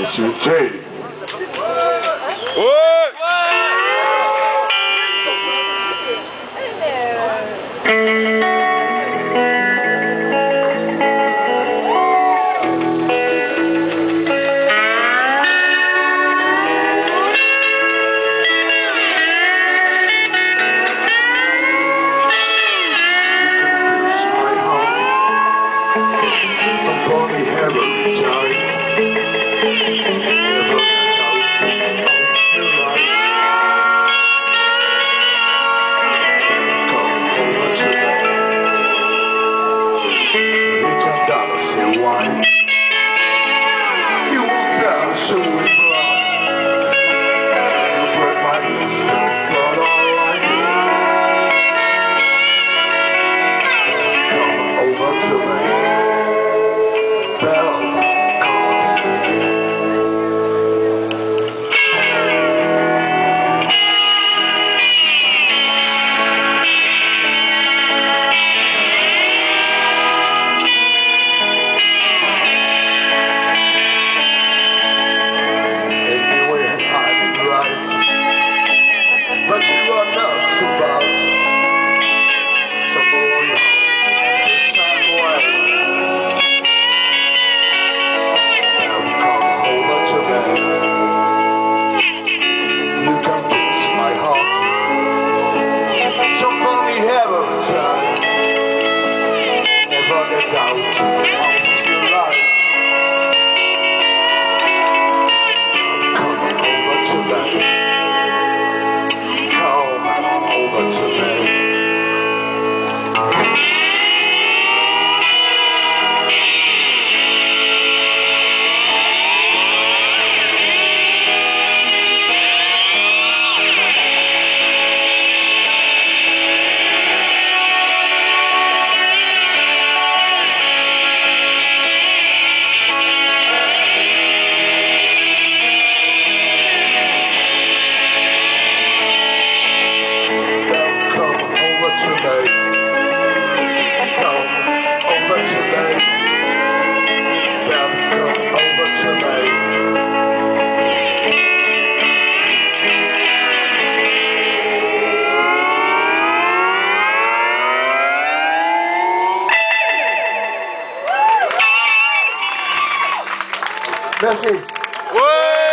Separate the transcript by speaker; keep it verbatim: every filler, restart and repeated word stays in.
Speaker 1: Monsieur J. Somebody have a time. Never doubt your life. Come over to me. Little dollar, say why? You won't tell, so we fly. You break my instinct, but alright. Come over to me. Bell, anyway, I'm right, but you are not so bad. So boy, this time away. You can pierce my heart. Somebody have a time. Never get out of your life. Come over to me. Come over to me. Merci.
Speaker 2: Ouais.